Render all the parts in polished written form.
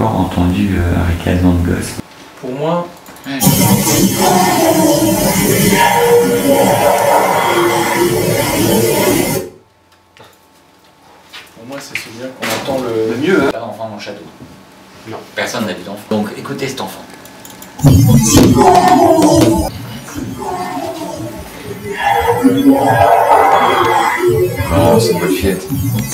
encore entendu un ricanement de gosse. Pour moi, c'est celui-là qu'on entend le mieux. Pas d'enfant dans le château. Non. Personne n'a vu d'enfant. Donc écoutez cet enfant. Non, c'est une bonne fillette.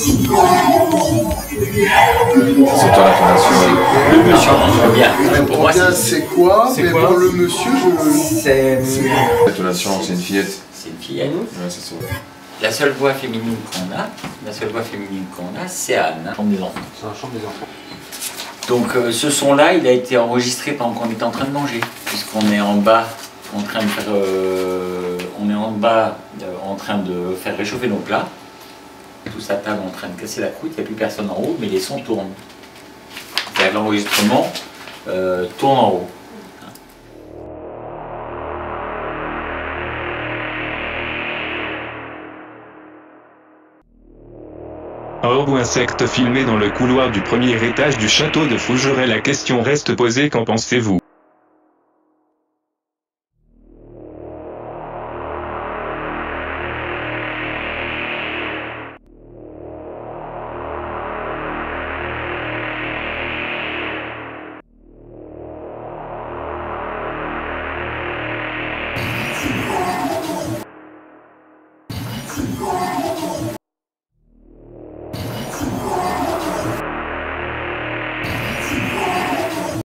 C'est toi l'intonation. Le monsieur, je veux bien. Pour moi, c'est quoi? C'est Mais quoi? pour le monsieur, c'est L'intonation, c'est une fillette. c'est une fillette. Ouais, c'est ça. La seule voix féminine qu'on a, c'est Anne, chambre des enfants. C'est un chant des enfants. Donc ce son-là, il a été enregistré pendant qu'on était en train de manger, puisqu'on est en bas, en train de faire, en train de faire réchauffer nos plats. Tout sa table en train de casser la croûte, il n'y a plus personne en haut, mais les sons tournent. C'est-à-dire l'enregistrement tourne en haut. Or ou insecte filmé dans le couloir du premier étage du château de Fougeray. La question reste posée, qu'en pensez-vous?